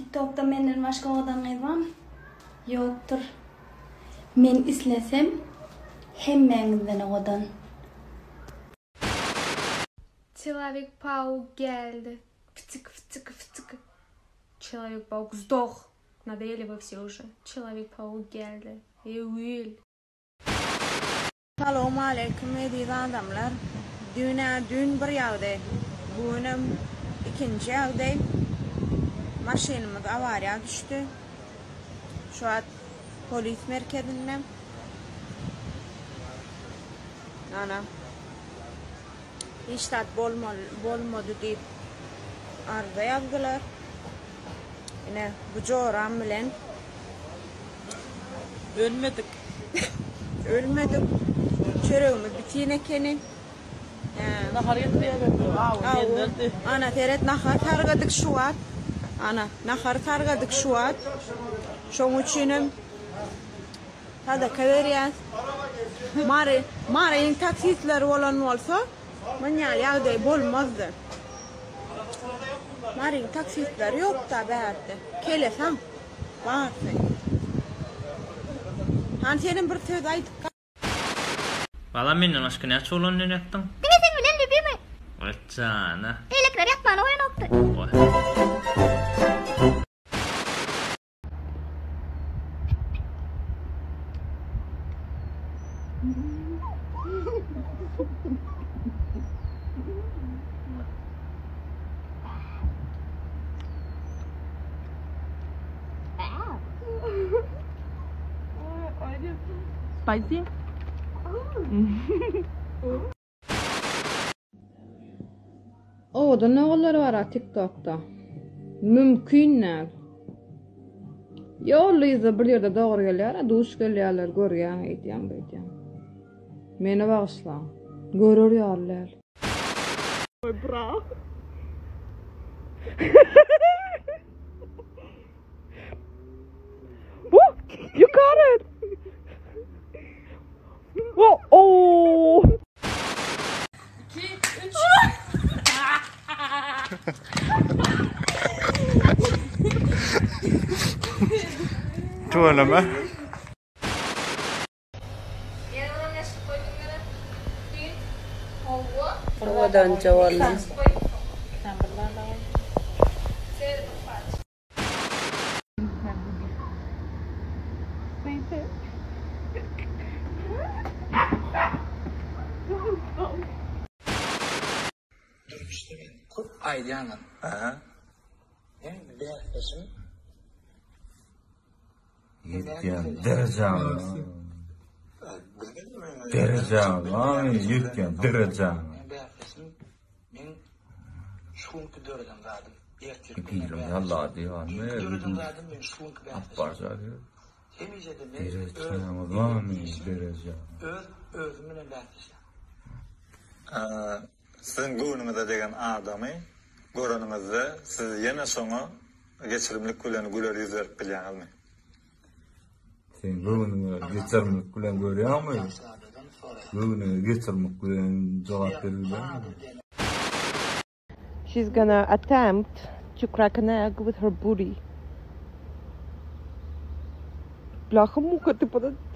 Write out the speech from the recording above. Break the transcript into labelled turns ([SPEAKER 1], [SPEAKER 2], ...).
[SPEAKER 1] TikTok'ta menden başka odan ayvam yoktur. Men islesem hemmenizden odan.
[SPEAKER 2] Человек-паук geldi. Фтык. Человек-паук сдох. Надоели вы все уже. Человек-паук geldi. Eğil.
[SPEAKER 3] Assalomu alaykum aziz adamlar. Dün bir yağdı. Bugün ikinci yağdı. Maşinimiz avariya düştü. Şu an polis merkezinde. Ana. İşte bolmadı deyip arıza yazdılar. Yine bu coğram bilen ölmedik. Çöreğimiz bitine keni.
[SPEAKER 4] Nahar yetmeyemedi.
[SPEAKER 3] Ana teret nahar targadık şu an. Şoň üçinem sadaka berýär. Mare taksitler bolan bolsa, manýal ýagdaý bolmazdy. Mare taksitler ýok da bärde. Keleseň, bardy. Han senin bir söz aýdyp
[SPEAKER 5] Valla menden başka ne açılan ne yaptın?
[SPEAKER 6] Beni sen bilen de bilme.
[SPEAKER 5] Açana.
[SPEAKER 6] Elekler yapmana oya nokta.
[SPEAKER 4] Spicy?
[SPEAKER 3] Oda nağılları var TikTok'ta. Mümkün. Yollayızda bir yerde doğru gelýär, duş gelýärler, görýän eýtýän. Meni bağışla. Görürýärler.
[SPEAKER 4] Oy bra. Woo! You got it! Whoa! Oh!
[SPEAKER 2] 2, 3.
[SPEAKER 5] Tuğlama.
[SPEAKER 3] Odan cavallan.
[SPEAKER 7] Aydiyanım.
[SPEAKER 5] Aha.
[SPEAKER 7] Yani bir arkadaşım.
[SPEAKER 5] Yetken dereceğim.
[SPEAKER 7] Bilmedin mi?
[SPEAKER 5] Dereceğim. Ay yetken dereceğim.
[SPEAKER 7] Bir arkadaşım. Ben şunku dördüm zaten.
[SPEAKER 5] Gidiyorum yallah diyor. Ne
[SPEAKER 7] Dördüm zaten ben şunku bir arkadaşım.
[SPEAKER 5] Apar diyor.
[SPEAKER 7] Temizledim.
[SPEAKER 5] Dereceğim. Lan dereceğim.
[SPEAKER 7] Özümün bir arkadaşım.
[SPEAKER 8] Sizin gönlünüzde degen adamy göreningizde siz ýene soňa geçirimlik bilen güler ýüz berip bilýäňizmi?
[SPEAKER 5] Sen gönlüňe geçirimlik bilen görýärmi? Gönlüňe geçirimlik bilen jogap berýärmi?
[SPEAKER 4] She's gonna attempt to crack an egg with her booty. Бляха-муха, ты